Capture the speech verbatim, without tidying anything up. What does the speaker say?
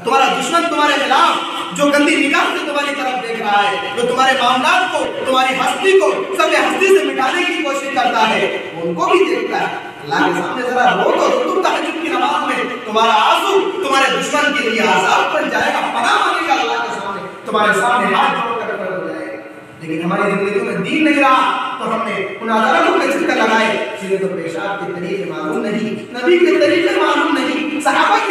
तुम्हारा दुश्मन तुम्हारे खिलाफ जो गंदी निगाह से तुम्हारी तरफ देख रहा है, जो तुम्हारे मामलात को, तुम्हारी हस्ती को सभ्य हस्ती से मिटाने की कोशिश करता है, उनको भी देखता है। अल्लाह के सामने जरा रो तो तुम तहज्जुद की नमाज में तुम्हारा आंसू तुम्हारे दुश्मन के लिए आजाब बन जाएगा, पनाह मांगेगा अल्लाह के सामने, तुम्हारे सामने हाथ जोड़कर खड़ा हो जाएगा। लेकिन हमारी जिंदगी में दीन नहीं रहा तो हमने उन अदालतों के चक्कर लगाए, जिन्हें तो पेशाब के तरीके मालूम नहीं, नबी के तरीके मालूम नहीं, सहाबा